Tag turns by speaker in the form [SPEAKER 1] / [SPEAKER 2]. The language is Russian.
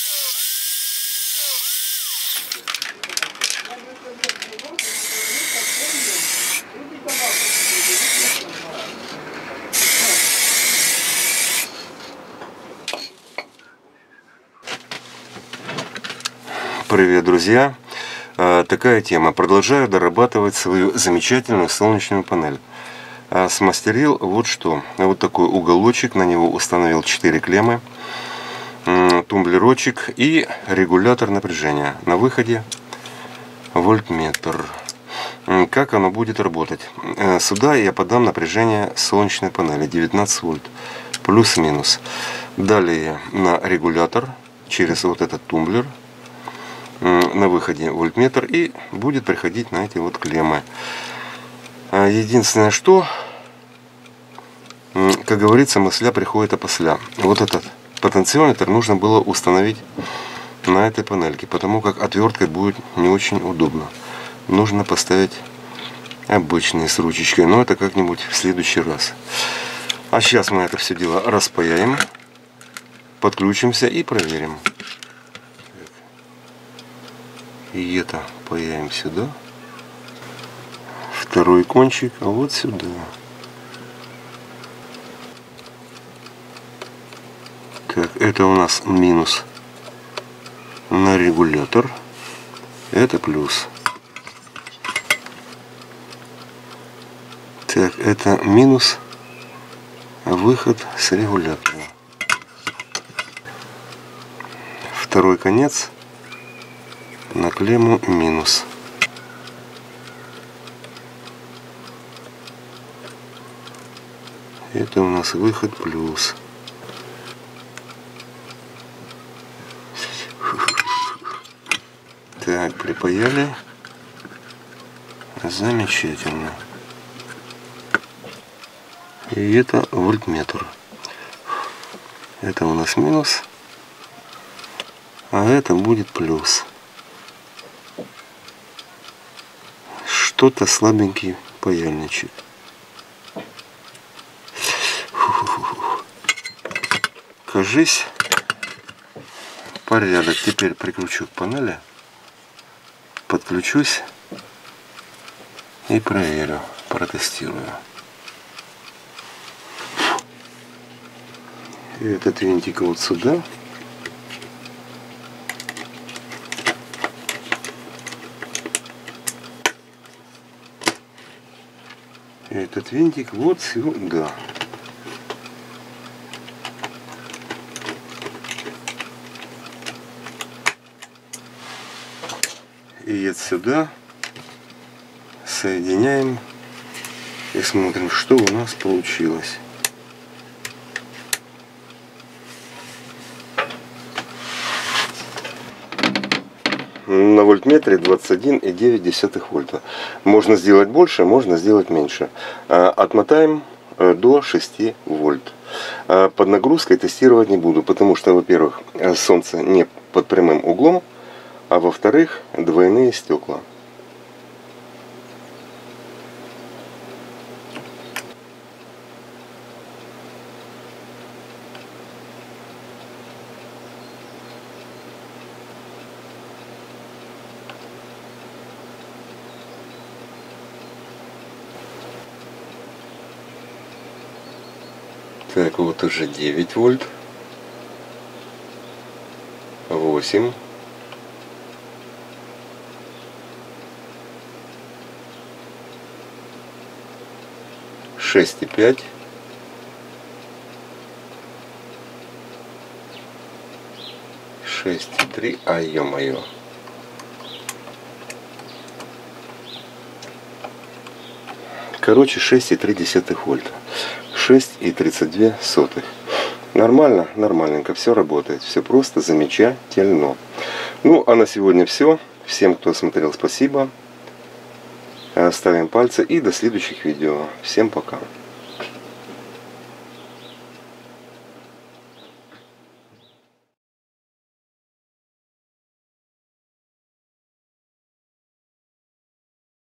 [SPEAKER 1] Привет, друзья! Такая тема. Продолжаю дорабатывать свою замечательную солнечную панель. Смастерил вот что. Вот такой уголочек. На него установил 4 клеммы, тумблерочек и регулятор напряжения. На выходе вольтметр. Как оно будет работать? Сюда я подам напряжение солнечной панели 19 вольт. Плюс-минус. Далее на регулятор через вот этот тумблер. На выходе вольтметр и будет приходить на эти вот клеммы. Единственное, что, как говорится, мысля приходит опосля. Вот этот потенциометр нужно было установить на этой панельке, потому как отверткой будет не очень удобно. Нужно поставить обычные с ручечкой, но это как-нибудь в следующий раз. А сейчас мы это все дело распаяем, подключимся и проверим. И это паяем сюда. Второй кончик, а вот сюда. Так, это у нас минус на регулятор. Это плюс. Так, это минус выход с регулятора. Второй конец на клемму минус. Это у нас выход плюс. Так, припаяли. Замечательно. И это вольтметр. Это у нас минус, а это будет плюс. Что-то слабенький паяльничек. Кажись, порядок. Теперь прикручу к панели, подключусь и проверю, протестирую. И этот винтик вот сюда. Этот винтик вот сюда. И это сюда. Соединяем и смотрим, что у нас получилось. На вольтметре 21,9 вольта. Можно сделать больше, можно сделать меньше. Отмотаем до 6 вольт. Под нагрузкой тестировать не буду, потому что, во-первых, солнце не под прямым углом, а во-вторых, двойные стекла. Так, вот уже 9 вольт, 8, 6,5, 6,3, а ё-моё. Короче, 6,3 вольта. 6,32. Нормально, нормальненько, все работает, все просто замечательно. Ну, а на сегодня все. Всем, кто смотрел, спасибо. Ставим пальцы и до следующих видео. Всем пока.